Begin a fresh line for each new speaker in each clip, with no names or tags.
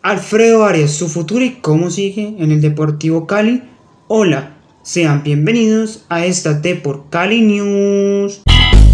Alfredo Arias, su futuro y cómo sigue en el Deportivo Cali. Hola, sean bienvenidos a esta Deport Cali News.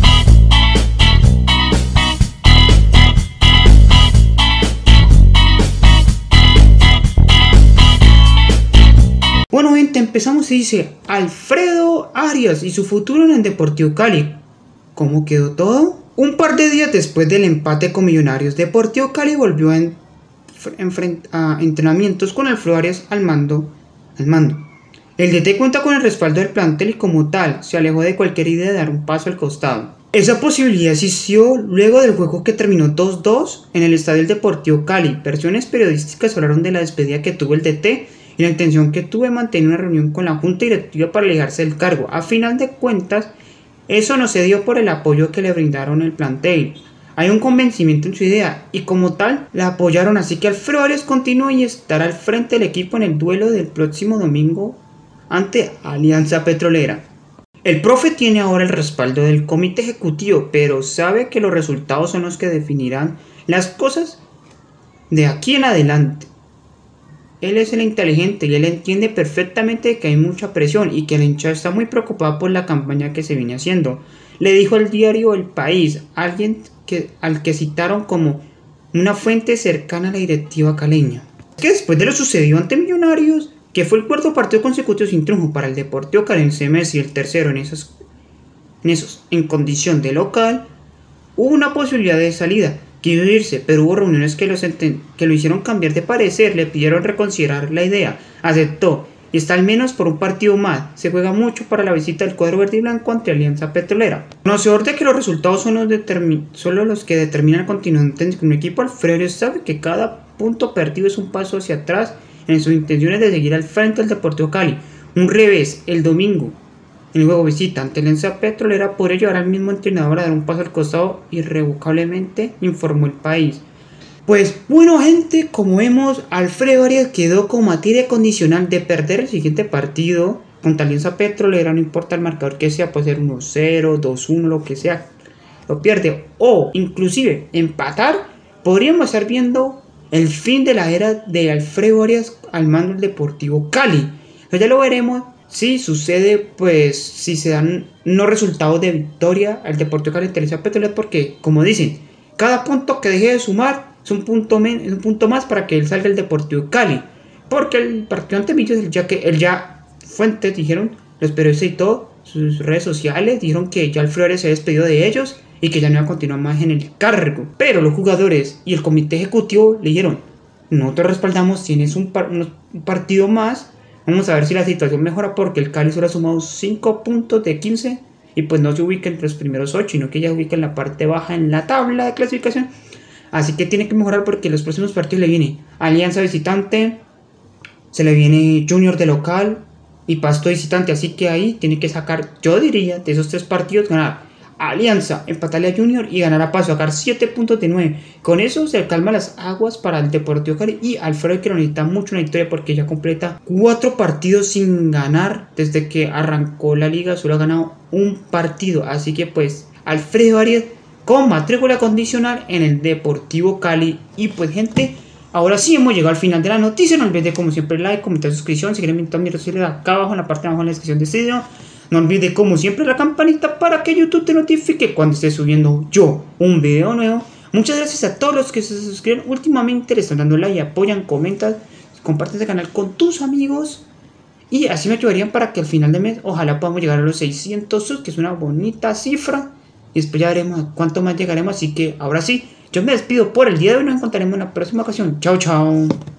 Bueno gente, empezamos y dice Alfredo Arias y su futuro en el Deportivo Cali. ¿Cómo quedó todo? Un par de días después del empate con Millonarios, Deportivo Cali volvió a entrenamientos con Alfredo Arias al mando. El DT cuenta con el respaldo del plantel y como tal se alejó de cualquier idea de dar un paso al costado. Esa posibilidad existió luego del juego que terminó 2-2 en el estadio del Deportivo Cali. Versiones periodísticas hablaron de la despedida que tuvo el DT y la intención que tuvo de mantener una reunión con la junta directiva para alejarse del cargo. A final de cuentas, eso no se dio por el apoyo que le brindaron el plantel. Hay un convencimiento en su idea y como tal la apoyaron, así que Alfredo Arias continúa y estará al frente del equipo en el duelo del próximo domingo ante Alianza Petrolera. El profe tiene ahora el respaldo del comité ejecutivo, pero sabe que los resultados son los que definirán las cosas de aquí en adelante. Él es el inteligente y él entiende perfectamente que hay mucha presión y que la hinchada está muy preocupada por la campaña que se viene haciendo. Le dijo al diario El País, alguien al que citaron como una fuente cercana a la directiva caleña. Que después de lo sucedido ante Millonarios, que fue el cuarto partido consecutivo sin triunfo para el Deportivo Calense y el tercero en condición de local, hubo una posibilidad de salida. Quiso irse, pero hubo reuniones que lo hicieron cambiar de parecer, le pidieron reconsiderar la idea, aceptó y está al menos por un partido más. Se juega mucho para la visita del cuadro verde y blanco ante Alianza Petrolera. Conocedor de que los resultados son solo los que determinan el continuante con un equipo, Alfredo sabe que cada punto perdido es un paso hacia atrás en sus intenciones de seguir al frente del Deportivo Cali. Un revés el domingo en el juego visita ante Alianza Petrolera podría llevar al mismo entrenador a dar un paso al costado irrevocablemente, informó El País. Pues bueno gente, como vemos, Alfredo Arias quedó con materia condicional de perder el siguiente partido contra Alianza Petrolera, no importa el marcador que sea, puede ser 1-0, 2-1, lo que sea, lo pierde, o inclusive empatar. Podríamos estar viendo el fin de la era de Alfredo Arias al mando del Deportivo Cali. Pero ya lo veremos si sucede, pues si se dan no resultados de victoria al Deportivo Cali ante Alianza Petrolera, porque como dicen, cada punto que deje de sumar es un punto más para que él salga el Deportivo Cali, porque el partido ante Millos, ya que él ya fuentes dijeron, los periodistas y todo, sus redes sociales dijeron que ya Alfredo Arias se había despedido de ellos y que ya no iba a continuar más en el cargo, pero los jugadores y el comité ejecutivo le dijeron, nosotros respaldamos, tienes un partido más, vamos a ver si la situación mejora, porque el Cali solo ha sumado 5 puntos de 15 y pues no se ubica entre los primeros 8, sino que ya se ubica en la parte baja en la tabla de clasificación. Así que tiene que mejorar porque los próximos partidos le viene Alianza visitante, se le viene Junior de local y Pasto visitante. Así que ahí tiene que sacar, yo diría, de esos 3 partidos, ganar Alianza, empatarle a Junior y ganar a Pasto, sacar 7 puntos de 9. Con eso se calman las aguas para el Deportivo Cali y Alfredo, que lo necesita mucho una victoria porque ya completa 4 partidos sin ganar. Desde que arrancó la liga solo ha ganado un partido. Así que pues Alfredo Arias con matrícula condicional en el Deportivo Cali. Y pues gente, ahora sí hemos llegado al final de la noticia. No olviden como siempre like, comentar, suscripción. Si quieren invitar a mi red social acá abajo en la parte de abajo en la descripción de este video. No olviden como siempre la campanita para que YouTube te notifique cuando esté subiendo yo un video nuevo. Muchas gracias a todos los que se suscriben últimamente, les están dando like, apoyan, comentan, comparten este canal con tus amigos. Y así me ayudarían para que al final de mes ojalá podamos llegar a los 600 subs, que es una bonita cifra. Y después ya veremos a cuánto más llegaremos. Así que ahora sí, yo me despido por el día de hoy. Nos encontraremos en la próxima ocasión. Chao, chao.